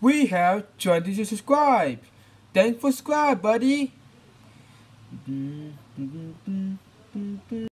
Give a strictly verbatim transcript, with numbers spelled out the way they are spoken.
We have twenty subscribed. Thanks for subscribe, buddy.